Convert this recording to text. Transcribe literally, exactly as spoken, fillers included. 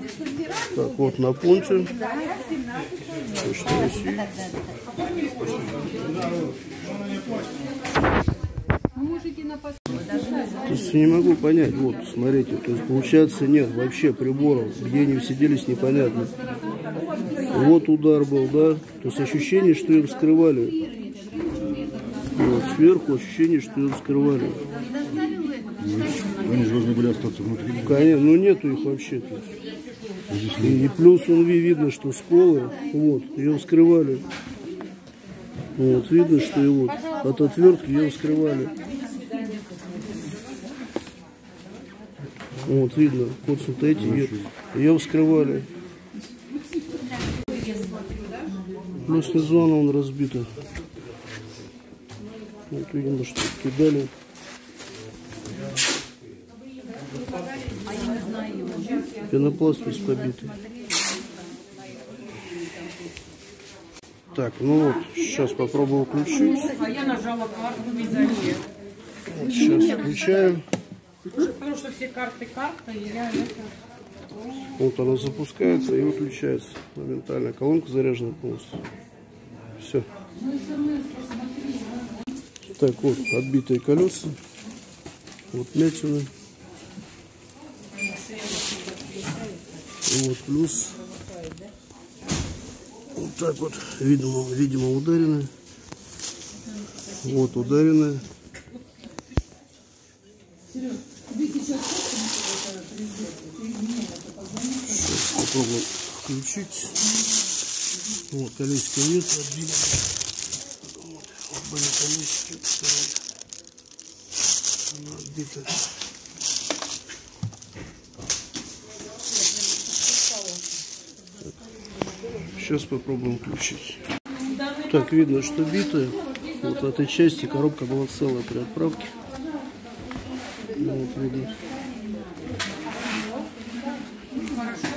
Так, вот на понте. То есть я не могу понять, вот, смотрите, то есть получается нет вообще приборов, где они сиделись, непонятно. Вот удар был, да, то есть ощущение, что ее вскрывали. Вот, сверху ощущение, что ее вскрывали. Они же должны были остаться внутри. Конечно, но нету их вообще. То есть. И, и плюс он видно, что сколы, вот, ее вскрывали. Вот, видно, что и вот от отвертки ее вскрывали. Вот, видно, вот, вот эти ее, ее вскрывали. Плюс зона он разбита. Вот, видимо, что кидали. Пенопласт весь побитый. Так, ну вот, сейчас попробую включить. А я нажала карту в изоле. Вот, сейчас включаю. Потому что все карты карта, и я это... Вот она запускается и выключается моментально. Колонка заряжена полностью. Все. Так, вот отбитые колеса. Вот мятины. Вот плюс. Вот так вот, видимо, видимо ударены. Вот ударены. Сейчас попробуем включить. Вот колесики нет, отбили. Вот, вот были колесики, она отбита. Сейчас попробуем включить. Так, видно, что битая. Вот в этой части коробка была целая при отправке. Вот видно.